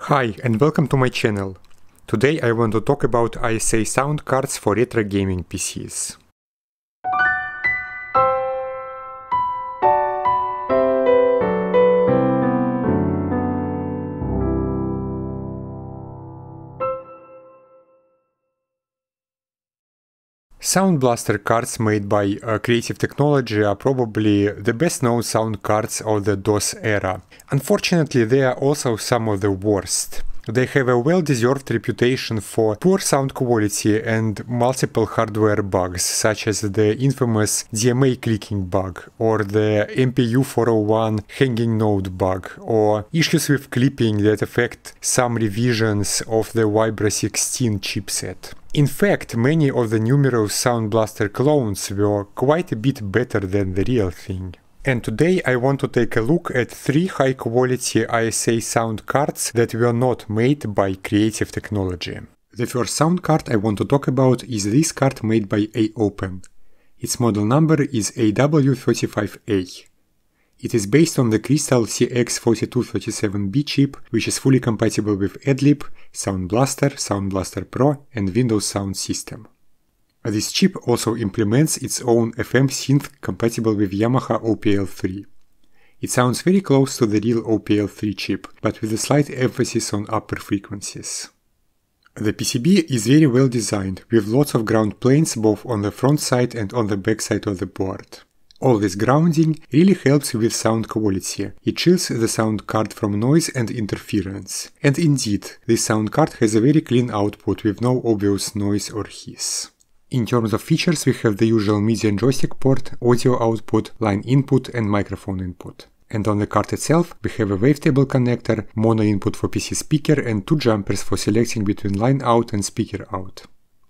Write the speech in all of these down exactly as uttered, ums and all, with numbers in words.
Hi and welcome to my channel. Today I want to talk about I S A sound cards for retro gaming P Cs. Sound Blaster cards made by uh, Creative Technology are probably the best known sound cards of the DOS era. Unfortunately, they are also some of the worst. They have a well-deserved reputation for poor sound quality and multiple hardware bugs, such as the infamous D M A clicking bug, or the M P U four oh one hanging node bug, or issues with clipping that affect some revisions of the Vibra sixteen chipset. In fact, many of the numerous Sound Blaster clones were quite a bit better than the real thing. And today I want to take a look at three high-quality I S A sound cards that were not made by Creative Technology. The first sound card I want to talk about is this card made by Aopen. Its model number is A W thirty-five A. It is based on the Crystal C X forty-two thirty-seven B chip, which is fully compatible with AdLib, Sound Blaster, Sound Blaster Pro, and Windows Sound System. This chip also implements its own F M synth compatible with Yamaha O P L three. It sounds very close to the real O P L three chip, but with a slight emphasis on upper frequencies. The P C B is very well designed, with lots of ground planes both on the front side and on the back side of the board. All this grounding really helps with sound quality. It shields the sound card from noise and interference. And indeed, this sound card has a very clean output with no obvious noise or hiss. In terms of features, we have the usual MIDI and joystick port, audio output, line input and microphone input. And on the card itself, we have a wavetable connector, mono input for P C speaker and two jumpers for selecting between line out and speaker out.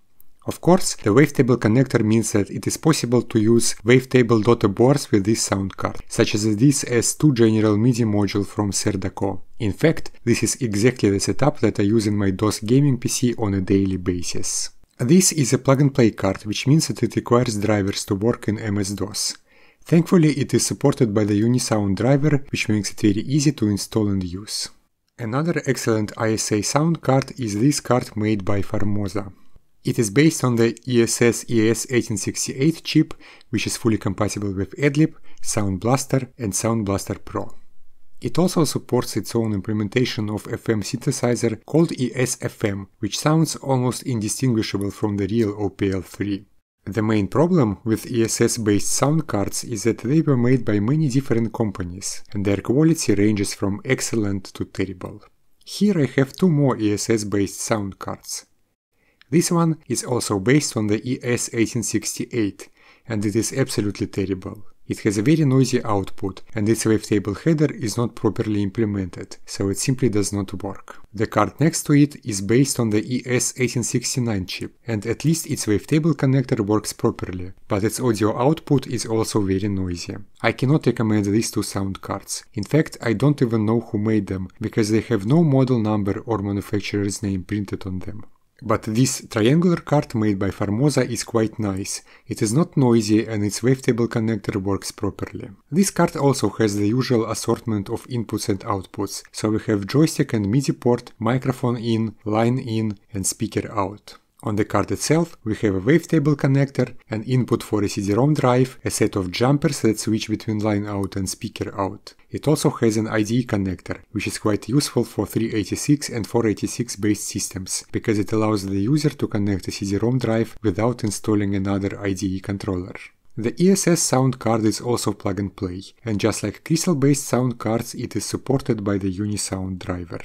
Of course, the wavetable connector means that it is possible to use wavetable daughter boards with this sound card, such as this S two General MIDI module from Serdaco. In fact, this is exactly the setup that I use in my DOS gaming P C on a daily basis. This is a plug-and-play card, which means that it requires drivers to work in M S DOS. Thankfully, it is supported by the Unisound driver, which makes it very easy to install and use. Another excellent I S A sound card is this card made by Formosa. It is based on the E S S E S eighteen sixty-eight chip, which is fully compatible with AdLib, Sound Blaster and Sound Blaster Pro. It also supports its own implementation of F M synthesizer called E S F M, which sounds almost indistinguishable from the real O P L three. The main problem with E S S-based sound cards is that they were made by many different companies, and their quality ranges from excellent to terrible. Here I have two more E S S-based sound cards. This one is also based on the E S eighteen sixty-eight, and it is absolutely terrible. It has a very noisy output, and its wavetable header is not properly implemented, so it simply does not work. The card next to it is based on the E S eighteen sixty-nine chip, and at least its wavetable connector works properly, but its audio output is also very noisy. I cannot recommend these two sound cards. In fact, I don't even know who made them, because they have no model number or manufacturer's name printed on them. But this triangular card made by Formosa is quite nice. It is not noisy and its wavetable connector works properly. This card also has the usual assortment of inputs and outputs, so we have joystick and MIDI port, microphone in, line in and speaker out. On the card itself, we have a wavetable connector, an input for a C D ROM drive, a set of jumpers that switch between line out and speaker out. It also has an I D E connector, which is quite useful for three eighty-six and four eighty-six based systems, because it allows the user to connect a C D ROM drive without installing another I D E controller. The E S S sound card is also plug and play, and just like Crystal based sound cards, it is supported by the Unisound driver.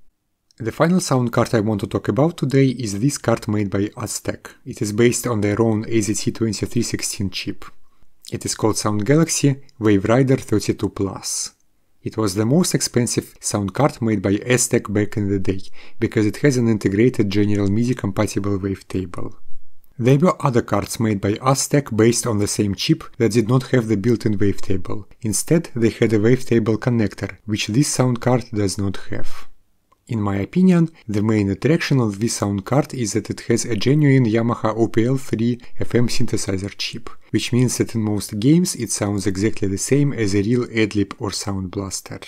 The final sound card I want to talk about today is this card made by Aztech. It is based on their own A Z T twenty-three sixteen chip. It is called SoundGalaxy Waverider thirty-two plus. It was the most expensive sound card made by Aztech back in the day, because it has an integrated General MIDI compatible wavetable. There were other cards made by Aztech based on the same chip that did not have the built-in wavetable. Instead, they had a wavetable connector, which this sound card does not have. In my opinion, the main attraction of this sound card is that it has a genuine Yamaha O P L three F M synthesizer chip, which means that in most games it sounds exactly the same as a real AdLib or Sound Blaster.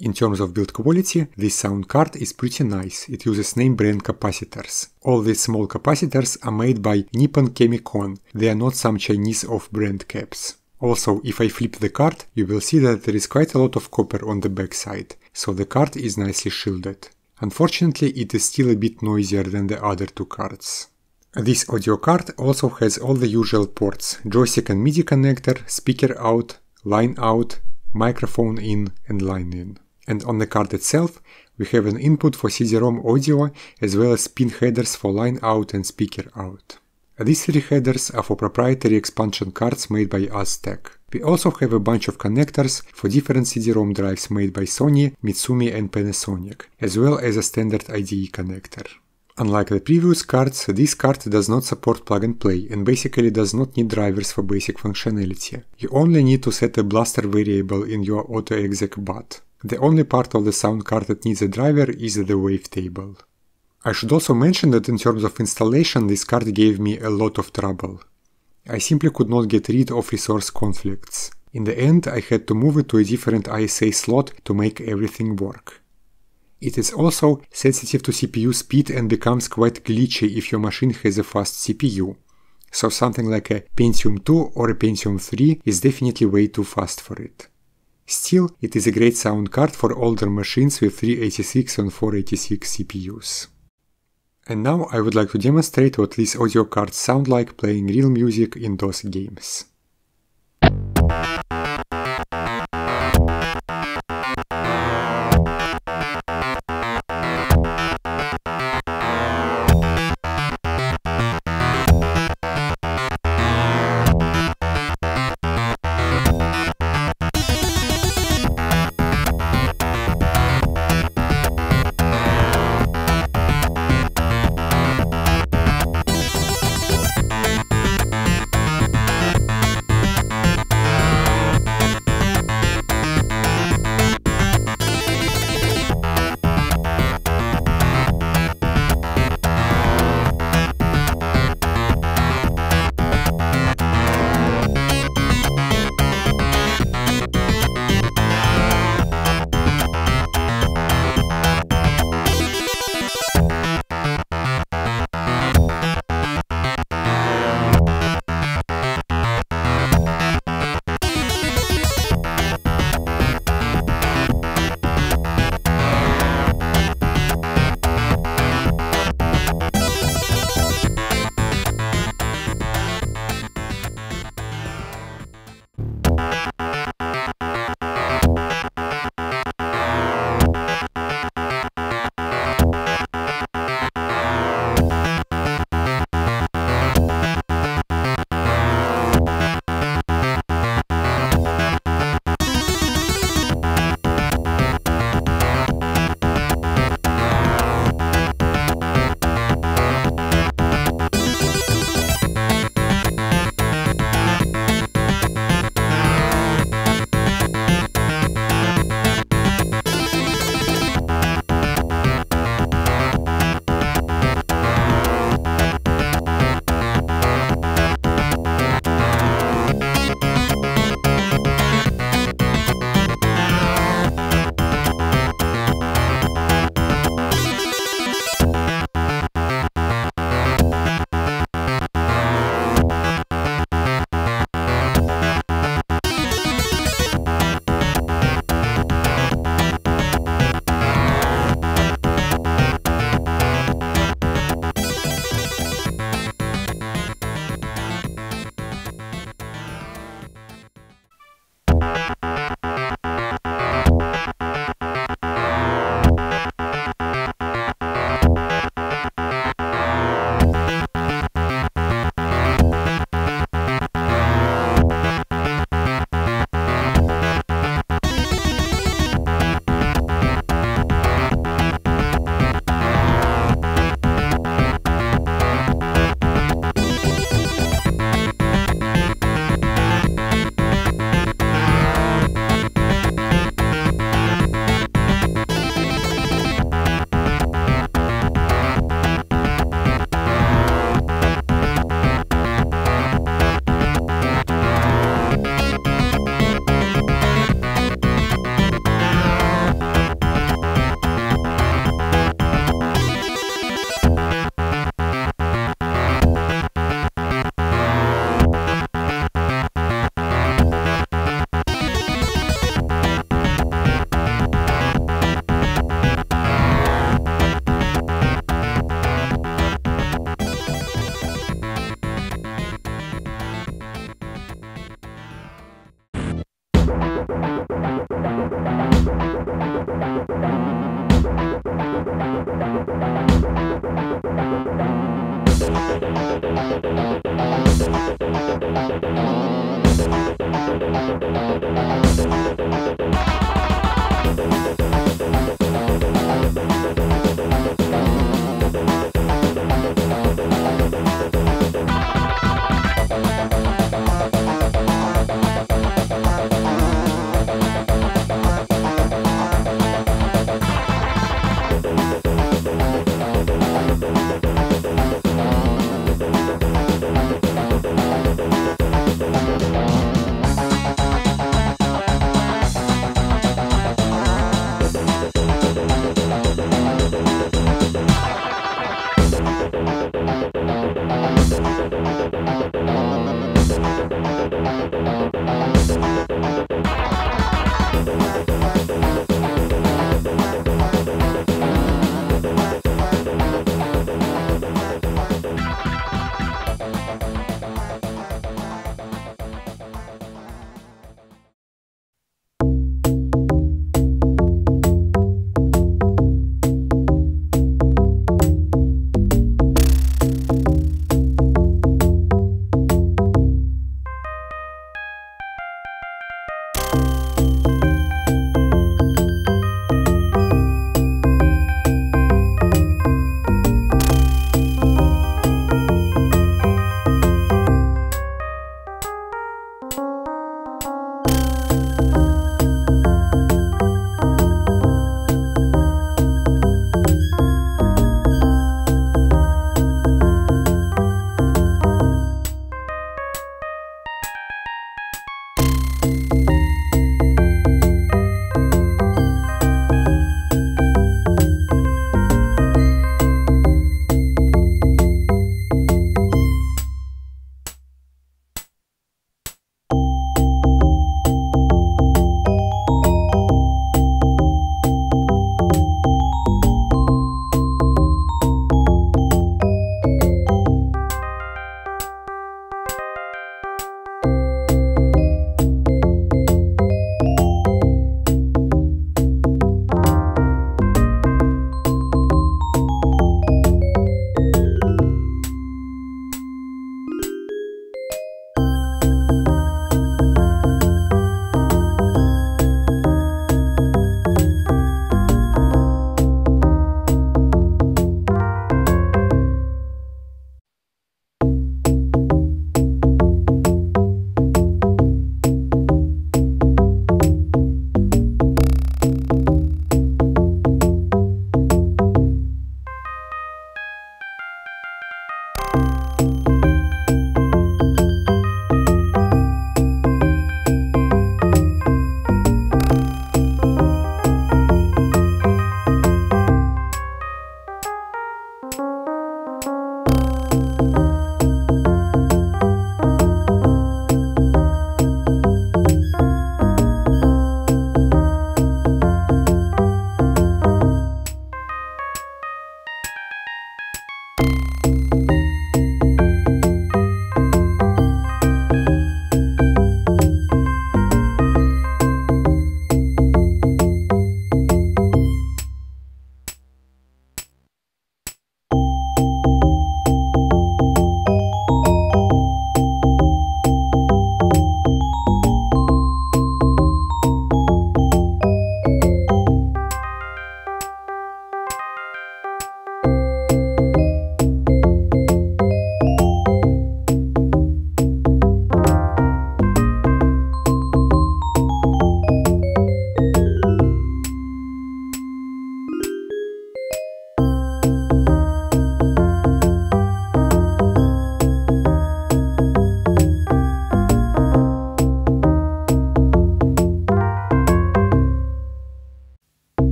In terms of build quality, this sound card is pretty nice. It uses name brand capacitors. All these small capacitors are made by Nippon Chemicon. They are not some Chinese off-brand caps. Also, if I flip the card, you will see that there is quite a lot of copper on the backside, so the card is nicely shielded. Unfortunately, it is still a bit noisier than the other two cards. This audio card also has all the usual ports: joystick and MIDI connector, speaker out, line out, microphone in and line in. And on the card itself, we have an input for C D ROM audio as well as pin headers for line out and speaker out. These three headers are for proprietary expansion cards made by Aztech. We also have a bunch of connectors for different C D ROM drives made by Sony, Mitsumi and Panasonic, as well as a standard I D E connector. Unlike the previous cards, this card does not support plug and play and basically does not need drivers for basic functionality. You only need to set a blaster variable in your auto exec bus. The only part of the sound card that needs a driver is the wavetable. I should also mention that in terms of installation, this card gave me a lot of trouble. I simply could not get rid of resource conflicts. In the end, I had to move it to a different I S A slot to make everything work. It is also sensitive to C P U speed and becomes quite glitchy if your machine has a fast C P U. So something like a Pentium two or a Pentium three is definitely way too fast for it. Still, it is a great sound card for older machines with three eighty-six and four eighty-six C P Us. And now I would like to demonstrate what these audio cards sound like playing real music in those games.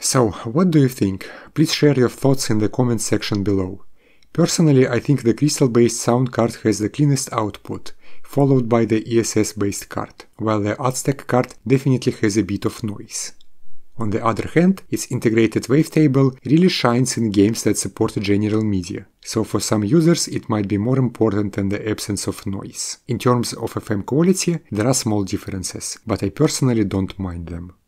So, what do you think? Please share your thoughts in the comment section below. Personally, I think the Crystal-based sound card has the cleanest output, followed by the E S S-based card, while the Aztech card definitely has a bit of noise. On the other hand, its integrated wavetable really shines in games that support general media, so for some users it might be more important than the absence of noise. In terms of F M quality, there are small differences, but I personally don't mind them.